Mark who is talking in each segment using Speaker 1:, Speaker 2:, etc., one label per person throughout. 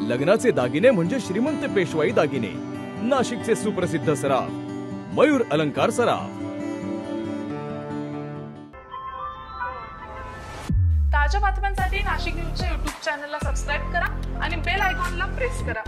Speaker 1: लग्नाचे दागिने म्हणजे श्रीमंत पेशवाई दागिने, नाशिकचे सुप्रसिद्ध सराफ मयूर अलंकार सराफ।
Speaker 2: ताज्या बातम्यांसाठी नाशिक न्यूजच्या YouTube चॅनलला सबस्क्राइब करा आणि बेल आयकॉनला प्रेस करा।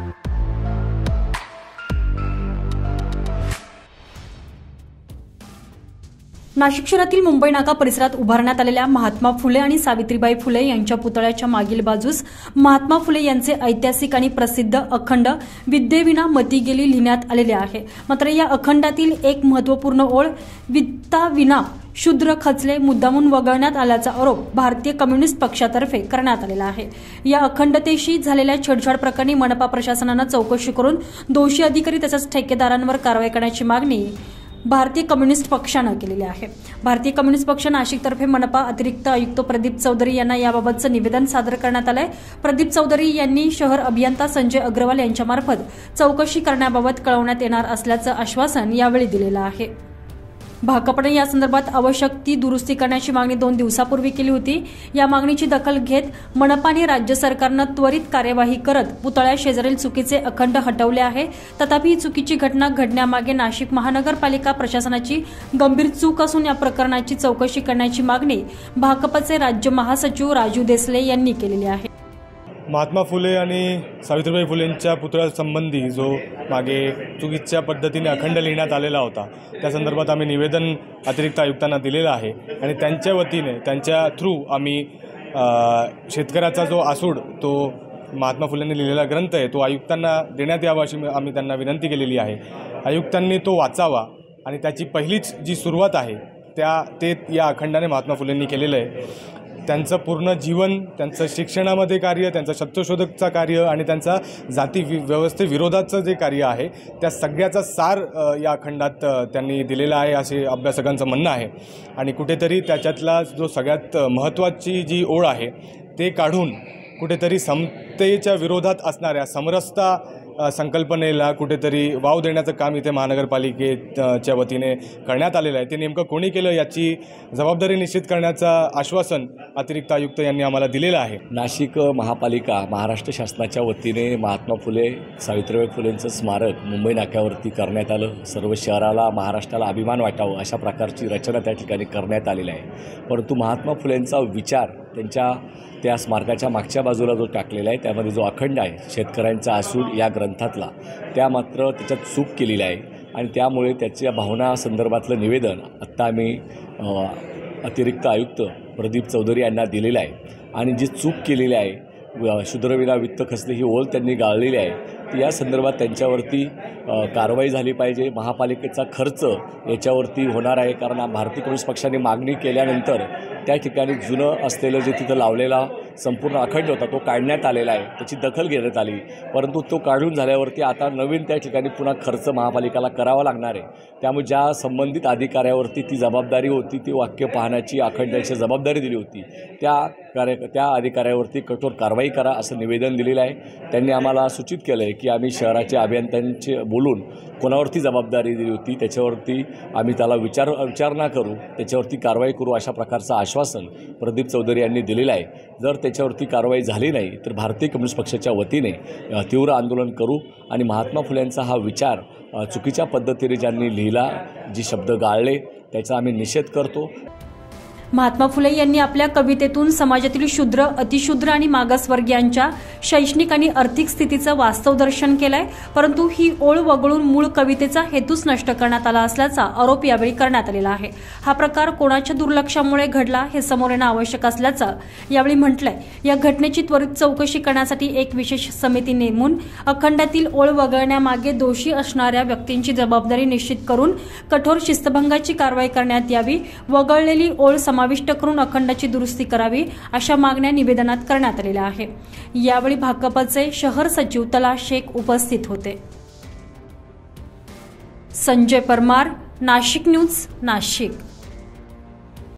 Speaker 3: नाशिक शहरातील मुंबई नाका परिसरात उभारण्यात आलेल्या महात्मा फुले आणि सावित्रीबाई फुले यांच्या पुतळ्याच्या मागील बाजूस महात्मा फुले यांचे ऐतिहासिक आणि प्रसिद्ध अखंड विद्येविना मती गेली लिहिण्यात आलेले आहे। मात्र या अखंडातील एक महत्त्वपूर्ण ओळ वित्ता विना शूद्र खचले मुद्दामून वगळण्यात आल्याचा आरोप भारतीय कम्युनिस्ट पक्षातर्फे करण्यात आलेला आहे। या अखंडतेशी झालेल्या छेडछाड प्रकरणी मनपा प्रशासनाने चौकशी करून दोषी अधिकारी तसेच ठेकेदारांवर कारवाई करण्याची मागणी भारतीय कम्युनिस्ट पक्षाने केलेली आहे। भारतीय कम्युनिस्ट पक्ष नाशिकतर्फे मनपा अतिरिक्त आयुक्त प्रदीप चौधरी यांना याबाबतचे निवेदन सादर करण्यात आले। प्रदीप चौधरी यांनी शहर अभियंता संजय अग्रवाल यांच्यामार्फत चौकशी करण्याबाबत कळवण्यात येणार असल्याचे आश्वासन यावेळी दिलेले आहे। भाकपने या संदर्भात आवश्यक ती दुरुस्ती करण्याची मागणी 2 दिवसापूर्वी केली होती। या मागणीची दखल घेत मनपाने राज्य सरकारने त्वरित कार्यवाही करत पुतळ्या शेजारील चुकीचे अखंड हटवले आहे। तथापि ही चुकीची घटना घडण्यामागे नाशिक महानगरपालिका प्रशासनाची गंभीर चूक असून या प्रकरणाची चौकशी करण्याची मागणी भाकपचे राज्य महासचिव राजू देसले यांनी केलेली आहे।
Speaker 4: महात्मा फुले आणि सावित्रीबाई फुलेंच्या पुतळ्यासंबंधी जो मागे चुकीच्या पद्धतीने अखंड लिहिण्यात आलेला होता, त्या संदर्भात आम्ही निवेदन अतिरिक्त आयुक्तांना दिलेलं आहे आणि त्यांच्या वतीने त्यांच्या थ्रू आम्ही शेतकऱ्याचा जो आसूड तो महात्मा फुलेंनी लिहिलेला ग्रंथ आहे तो आयुक्तांना देण्यात यावा अशी आम्ही त्यांना विनंती केलेली आहे। आयुक्तांनी तो वाचावा आणि त्याची पहिलीच जी सुरुवात आहे ते या अखंडाने महात्मा फुलेंनी केलेलं आहे। त्यांचं पूर्ण जीवन, त्यांचं शिक्षणामध्ये कार्य, त्यांचं सत्यशोधकचं कार्य आणि त्यांचा जाती व्यवस्थेविरोधाचं जे कार्य आहे त्या सगळ्याचा सार या अखंडात त्यांनी दिलेला आहे असे अभ्यासकांचं म्हणणं आहे। आणि कुठेतरी त्याच्यातला जो सगळ्यात महत्त्वाची जी ओळ आहे ते काढून कुठेतरी समतेच्या विरोधात असणाऱ्या समरसता संकल्पनेला कुठेतरी वाव देण्याचं काम इथे महानगरपालिकेच्या वतीने करण्यात आलेलं आहे। ते नेमकं कोणी केलं याची जबाबदारी निश्चित करण्याचं आश्वासन अतिरिक्त आयुक्त यांनी आम्हाला दिलेलं आहे।
Speaker 5: नाशिक महापालिका महाराष्ट्र शासनाच्या वतीने महात्मा फुले सावित्रीबाई फुलेंचं स्मारक मुंबई नाक्यावरती करण्यात आलं। सर्व शहराला महाराष्ट्राला अभिमान वाटावं अशा प्रकारची रचना त्या ठिकाणी करण्यात आलेली आहे। परंतु महात्मा फुलेंचा विचार त्या स्मारकाच्या मागच्या बाजूला जो टाकलेला आहे त्यामध्ये जो अखंड आहे शेतकऱ्यांचा आसूड या ग्रंथातला त्या मात्र त्याच्यात चूक केलेली आहे आणि त्यामुळे त्याच्या भावना संदर्भातलं निवेदन आत्ता आम्ही अतिरिक्त आयुक्त प्रदीप चौधरी यांना दिलेलं आहे। आणि जी चूक केलेली आहे शूद्रविना वित्त खचले ही ओळ त्यांनी गाळलेली आहे ती या संदर्भात त्यांच्यावरती कारवाई झाली पाहिजे। महापालिकेचा खर्च याच्यावरती होणार आहे कारण भारतीय कम्युनिस्ट पक्षाने मागणी केल्यानंतर त्या ठिकाणी जुनं असलेलं जे तिथं लावलेला संपूर्ण अखंड होता तो काढण्यात आलेला आहे, त्याची दखल घेण्यात आली। परंतु तो काढून झाल्यावरती आता नवीन त्या ठिकाणी पुन्हा खर्च महापालिकेला करावा लागणार आहे। त्यामुळे ज्या संबंधित अधिकाऱ्यावरती ती जबाबदारी होती ती वाक्य पाहण्याची अखंडाची जबाबदारी दिली होती त्या अधिकाऱ्यावरती कठोर कारवाई करा असं निवेदन दिलेलं आहे। त्यांनी आम्हाला सूचित केलं आहे की आम्ही शहराच्या अभियंत्यांचे बोलून कोणावरती जबाबदारी दिली होती त्याच्यावरती आम्ही त्याला विचारणा करू, त्याच्यावरती कारवाई करू अशा प्रकारचं आश्वासन प्रदीप चौधरी यांनी दिलेलं आहे। जर त्याच्यावरती कारवाई झाली नाही तर भारतीय कम्युनिस्ट पक्षाच्या वतीने तीव्र आंदोलन करू आणि महात्मा फुलेंचा हा विचार चुकीच्या पद्धतीने ज्यांनी लिहिला, जी शब्द गाळले त्याचा आम्ही निषेध करतो।
Speaker 3: महात्मा फुले यांनी आपल्या कवितेतून समाजातील शूद्र, अतिशूद्र आणि मागासवर्गीयांच्या शैक्षणिक आणि आर्थिक स्थितीचं वास्तव दर्शन केलंय। परंतु ही ओळ वगळून मूळ कवितेचा हेतूच नष्ट करण्यात आला असल्याचा आरोप यावेळी करण्यात आलेला आहे। हा प्रकार कोणाच्या दुर्लक्षामुळे घडला हे समोर येणं आवश्यक असल्याचं यावेळी म्हटलंय। या घटनेची त्वरित चौकशी करण्यासाठी एक विशेष समिती नेमून अखंडातील ओळ वगळण्यामागे दोषी असणाऱ्या व्यक्तींची जबाबदारी निश्चित करून कठोर शिस्तभंगाची कारवाई करण्यात यावी। वगळलेली ओळ समाविष्ट करून अखंडाची दुरुस्ती करावी अशा मागण्या निवेदनात करण्यात आलेल्या आहे। यावेळी भाकपचे शहर सचिव तला शेख उपस्थित होते। संजय परमार, नाशिक न्यूज, नाशिक।